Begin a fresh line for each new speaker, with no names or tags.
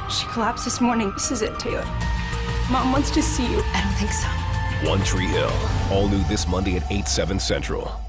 She collapsed this morning. This is it, Taylor. Mom wants to see you.
I don't think so.
One Tree Hill. All new this Monday at 8/7 Central.